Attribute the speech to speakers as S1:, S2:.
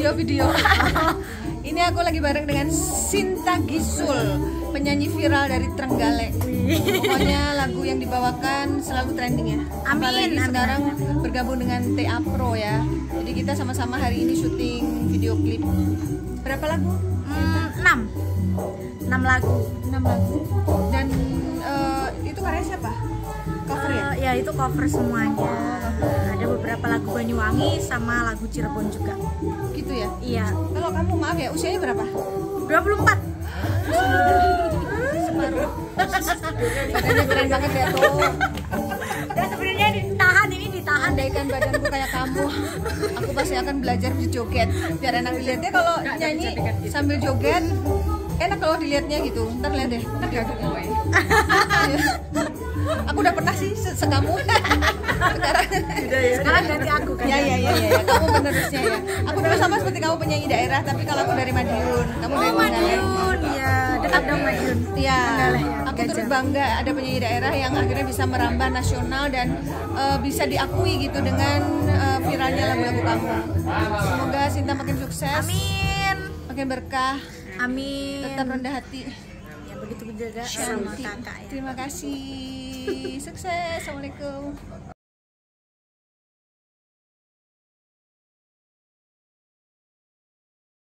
S1: Video. Ini aku lagi bareng dengan Sinta Gisul, penyanyi viral dari Trenggalek. Pokoknya lagu yang dibawakan selalu trending ya. Apalagi sekarang bergabung dengan TA Pro ya. Jadi kita sama-sama hari ini syuting video klip. Berapa lagu?
S2: 6 lagu.
S1: 6 lagu. Dan itu karya siapa? Cover ya?
S2: Ya itu cover semuanya. Ada beberapa lagu Banyuwangi sama lagu Cirebon juga.
S1: Gitu ya?
S2: Iya.
S1: Kalau kamu maaf ya, usianya berapa?
S2: 24.
S1: Separuh. Badannya keren banget ya tuh.
S2: Dan sebenarnya ditahan, ini ditahan.
S1: Andaikan badanku kayak kamu, aku pasti akan belajar joget biar enak dilihatnya. Kalau nyanyi sambil joget enak kalau dilihatnya gitu. Ntar lihat deh. Aku udah pernah sih sekamu.
S2: Sekarang ganti aku kan.
S1: Ya. Kamu penerusnya ya. Aku dulu sama seperti kamu penyanyi daerah, tapi kalau aku dari Madiun, kamu dari
S2: Madiun. Ya, dekat dong Madiun.
S1: Iya. Aku turut bangga ada penyanyi daerah yang akhirnya bisa merambah nasional dan bisa diakui gitu dengan viralnya lagu-lagu kamu. Semoga Sinta makin sukses.
S2: Amin.
S1: Makin berkah.
S2: Amin.
S1: Tetap rendah hati.
S2: Ya begitu juga sama kakak ya.
S1: Terima kasih. Sukses. Assalamualaikum.